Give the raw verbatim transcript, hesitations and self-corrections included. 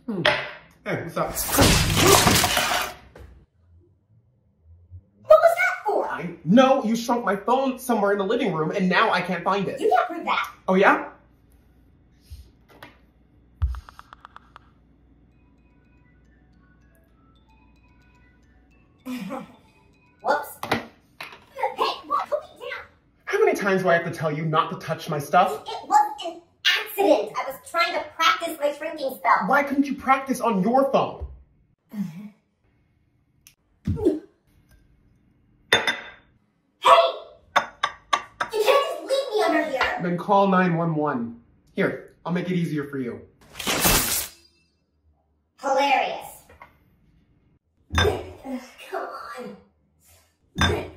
Hmm. Hey, what's up? What was that for? I know you shrunk my phone somewhere in the living room, and now I can't find it. You can't prove that. Oh, yeah? Whoops. Hey, what? Put me down. How many times do I have to tell you not to touch my stuff? It was an accident. I was trying to practice my shrinking spell. Why couldn't you practice on your phone? Hey! You can't just leave me under here. Then call nine one one. Here, I'll make it easier for you. Hilarious. Come on.